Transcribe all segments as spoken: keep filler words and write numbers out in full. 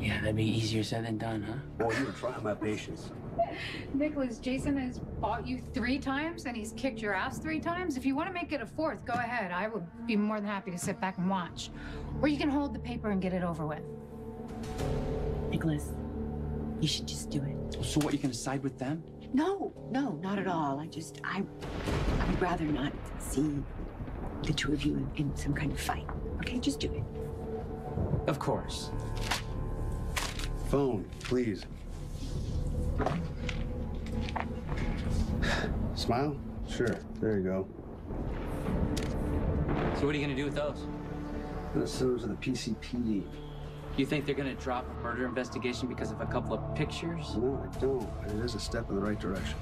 Yeah, that'd be easier said than done, huh? Boy, you were trying my patience. Nicholas, Jason has fought you three times and he's kicked your ass three times. If you want to make it a fourth, go ahead. I would be more than happy to sit back and watch. Or you can hold the paper and get it over with. Nicholas, you should just do it. So what, you gonna side with them? No, no, not at all. I just, I, I would rather not see the two of you in, in some kind of fight. Okay, just do it. Of course. Phone, please. Smile? Sure. There you go. So what are you gonna do with those? I'm gonna send them to the P C P D. You think they're gonna drop a murder investigation because of a couple of pictures? No, I don't. But it is a step in the right direction.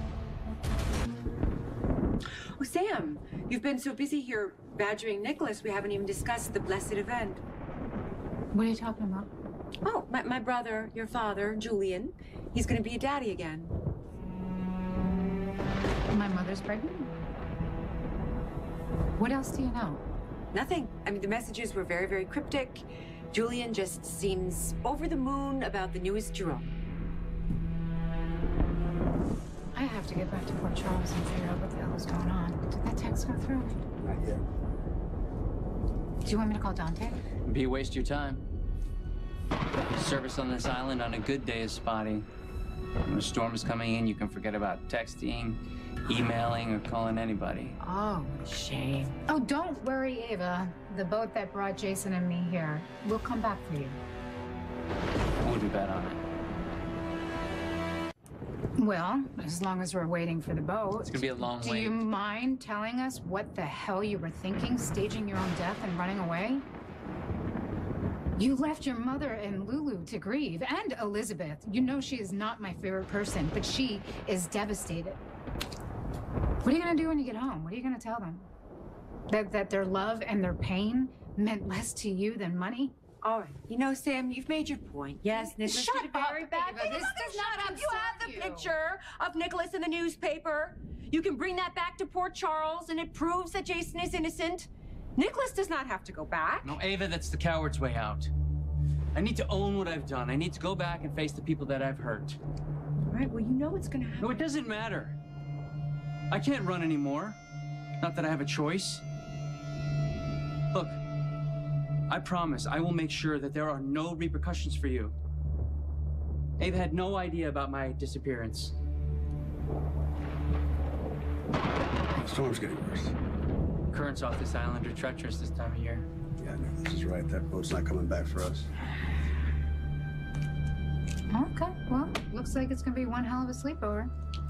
Oh, Sam, you've been so busy here badgering Nicholas, we haven't even discussed the blessed event. What are you talking about? Oh, my, my brother, your father, Julian, he's gonna be a daddy again. My mother's pregnant? What else do you know? Nothing. I mean, the messages were very, very cryptic. Julian just seems over the moon about the newest Jerome. I have to get back to Port Charles and figure out what the hell is going on. Did that text go through? Not yet. Do you want me to call Dante? Be waste your time. Service on this island on a good day is spotty. When a storm is coming in, you can forget about texting, emailing, or calling anybody. Oh, shame. Oh, don't worry, Ava. The boat that brought Jason and me here will come back for you. Wouldn't bet on it. Well, as long as we're waiting for the boat. It's gonna be a long Do wait. you mind telling us what the hell you were thinking, staging your own death and running away? You left your mother and Lulu to grieve, and Elizabeth. You know she is not my favorite person, but she is devastated. What are you gonna do when you get home? What are you gonna tell them? That that their love and their pain meant less to you than money? All right. You know, Sam, you've made your point. Yes, Nicholas Shut did a very up, bad Ava. thing. This Look, does shut not up. You have the concern you. picture of Nicholas in the newspaper. You can bring that back to Port Charles, and it proves that Jason is innocent. Nicholas does not have to go back. No, Ava, that's the coward's way out. I need to own what I've done. I need to go back and face the people that I've hurt. All right, well, you know what's going to happen. No, it doesn't matter. I can't run anymore. Not that I have a choice. Look, I promise I will make sure that there are no repercussions for you. Ava had no idea about my disappearance. The storm's getting worse. Currents off this island are treacherous this time of year. Yeah, Nicholas is right. That boat's not coming back for us. Okay, well, looks like it's gonna be one hell of a sleepover.